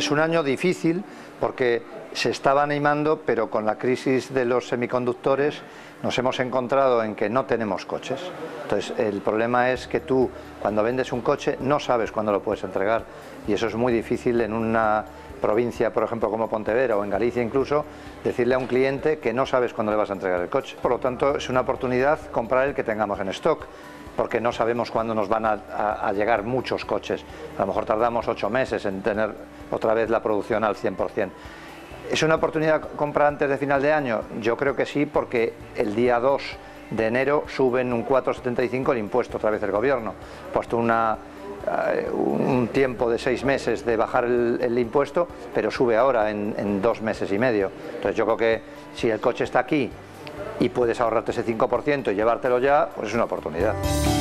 Es un año difícil porque se estaba animando, pero con la crisis de los semiconductores nos hemos encontrado en que no tenemos coches. Entonces el problema es que tú, cuando vendes un coche, no sabes cuándo lo puedes entregar, y eso es muy difícil en una provincia, por ejemplo, como Pontevedra, o en Galicia incluso, decirle a un cliente que no sabes cuándo le vas a entregar el coche. Por lo tanto, es una oportunidad comprar el que tengamos en stock, porque no sabemos cuándo nos van a llegar muchos coches. A lo mejor tardamos 8 meses en tener otra vez la producción al 100%. ¿Es una oportunidad comprar antes de final de año? Yo creo que sí, porque el día 2 de enero suben un 4,75 el impuesto otra vez del gobierno. Ha puesto un tiempo de 6 meses de bajar el impuesto, pero sube ahora en 2 meses y medio. Entonces yo creo que si el coche está aquí y puedes ahorrarte ese 5% y llevártelo ya, pues es una oportunidad.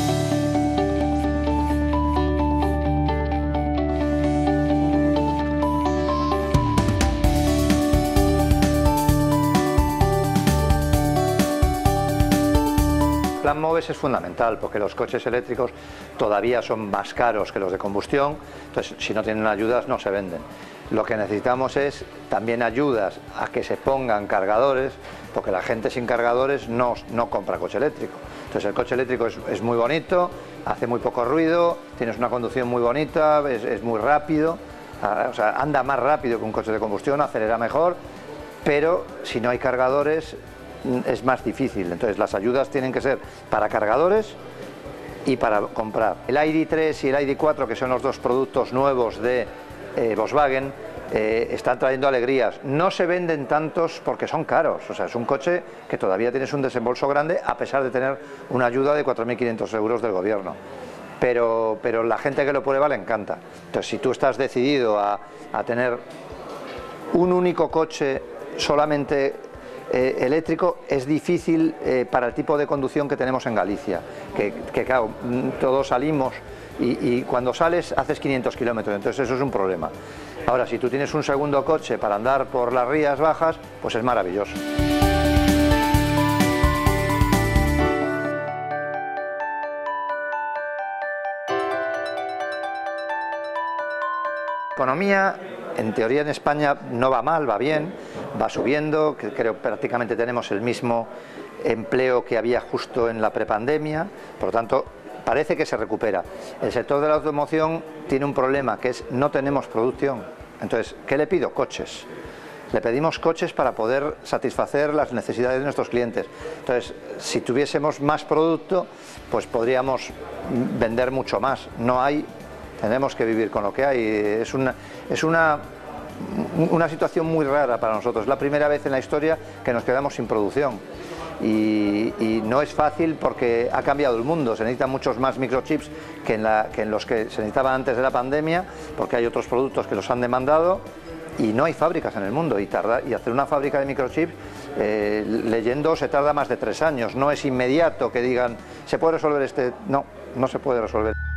El Plan MOVES es fundamental porque los coches eléctricos todavía son más caros que los de combustión, entonces si no tienen ayudas no se venden. Lo que necesitamos es también ayudas a que se pongan cargadores, porque la gente sin cargadores no compra coche eléctrico. Entonces el coche eléctrico es muy bonito, hace muy poco ruido, tienes una conducción muy bonita, es muy rápido, o sea, anda más rápido que un coche de combustión, acelera mejor, pero si no hay cargadores es más difícil. Entonces las ayudas tienen que ser para cargadores y para comprar. El ID.3 y el ID.4, que son los dos productos nuevos de Volkswagen, están trayendo alegrías. No se venden tantos porque son caros, o sea, es un coche que todavía tienes un desembolso grande a pesar de tener una ayuda de 4.500 euros del gobierno. Pero la gente que lo prueba le encanta. Entonces, si tú estás decidido a tener un único coche solamente eléctrico, es difícil para el tipo de conducción que tenemos en Galicia, que claro, todos salimos y cuando sales haces 500 kilómetros, entonces eso es un problema. Ahora, si tú tienes un segundo coche para andar por las rías bajas, pues es maravilloso. La economía, en teoría en España no va mal, va bien, va subiendo, que creo que prácticamente tenemos el mismo empleo que había justo en la prepandemia, por lo tanto parece que se recupera. El sector de la automoción tiene un problema, que es no tenemos producción. Entonces, ¿qué le pido? Coches. Le pedimos coches para poder satisfacer las necesidades de nuestros clientes. Entonces, si tuviésemos más producto, pues podríamos vender mucho más. No hay, tenemos que vivir con lo que hay. Es una situación muy rara para nosotros. Es la primera vez en la historia que nos quedamos sin producción. Y no es fácil porque ha cambiado el mundo, se necesitan muchos más microchips que en los que se necesitaban antes de la pandemia, porque hay otros productos que los han demandado y no hay fábricas en el mundo, y hacer una fábrica de microchips, leyendo, se tarda más de 3 años, no es inmediato que digan, ¿se puede resolver no se puede resolver.